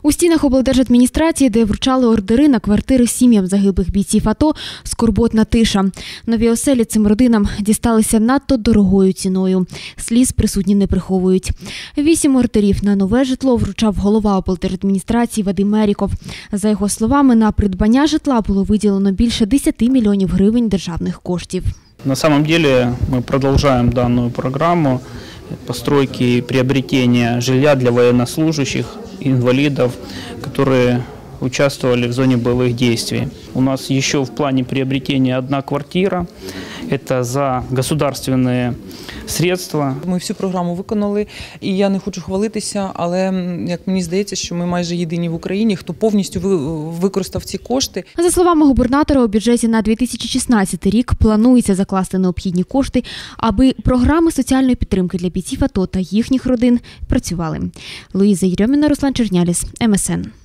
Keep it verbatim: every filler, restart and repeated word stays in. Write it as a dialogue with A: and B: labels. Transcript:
A: У стінах облдержадміністрації, де вручали ордери на квартири сім'ям загиблих бійців АТО, скорботна тиша. Нові оселі цим родинам дісталися надто дорогою ціною. Сліз присутні не приховують. Вісім ордерів на нове житло вручав голова облдержадміністрації Вадим Меріков. За його словами, на придбання житла було виділено більше десяти мільйонів гривень державних коштів.
B: На самом деле мы продолжаем данную программу постройки и приобретения жилья для военнослужащих, инвалидов, которые участвовали в зоне боевых действий. У нас еще в плане приобретения одна квартира. Это за государственные средства.
C: Ми всю програму виконали, і я не хочу хвалитися, але як мені здається, що ми майже єдині в Україні, хто повністю використав ці кошти.
A: За словами губернатора, у бюджеті на дві тисячі шістнадцятий рік планується закласти необхідні кошти, аби програми соціальної підтримки для бійців АТО та їхніх родин працювали. Луїза Єрьоміна, Руслан Черняліс, ем ес ен.